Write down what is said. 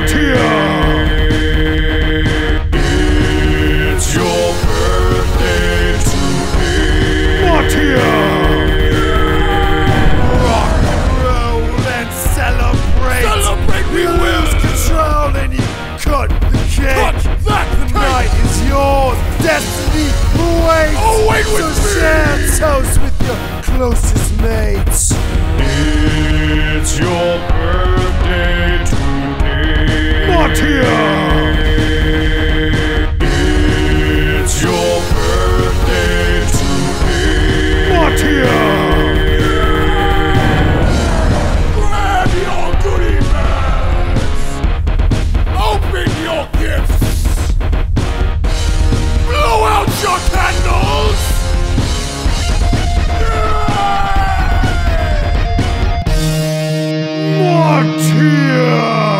MATTIA! It's your birthday today! MATTIA! Rock and roll and celebrate! Celebrate we will! Lose control and you cut the cake! Cut that The night is yours! Destiny awaits! Await with So me! share toast with your closest mates! It's your birthday today! MATTIA! It's your birthday today! MATTIA! Grab your goodie bags! Open your gifts! Blow out your candles! MATTIA!